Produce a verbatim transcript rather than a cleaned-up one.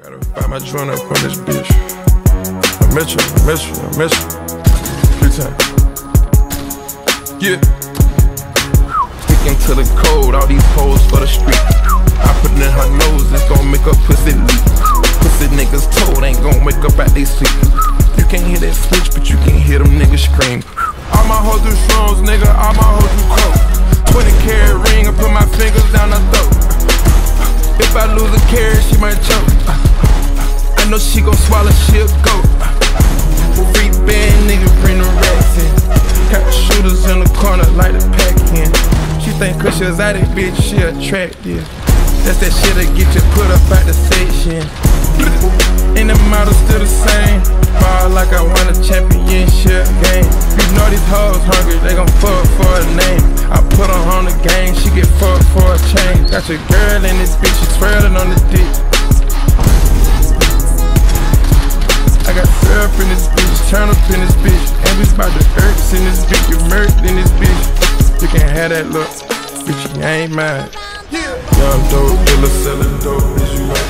Gotta find my joint up on this bitch. I miss you, I miss you, I miss you. Three times. Yeah. Sticking to the code, all these hoes for the street. I put it in her nose, it's gon' make her pussy leak. Pussy niggas told ain't gon' wake up at they sleep. You can't hear that switch, but you can hear them niggas scream. All my hoes do shrooms, nigga, all my hoes do coke. twenty carat ring, I put my fingers down her throat. If I lose a carat, she might choke. I know she gon' swallow, she'll go. Free band, nigga, bring the racks in. Got shooters in the corner, like the pack in. She think cause she's out that bitch, she attractive. That's that shit that get you put up at the station. And the model still the same. Ball like I won a championship game. You know these hoes hungry, they gon' fuck for a name. I put her on the game, she get fucked for a chain. Got your girl in this bitch, she twirling on the dick. I got syrup in this bitch, turn up in this bitch. And we bout the herbs in this bitch, you murked in this bitch. You can't have that look, bitch, you ain't mine. Young dope dealer selling dope, bitch, you ain't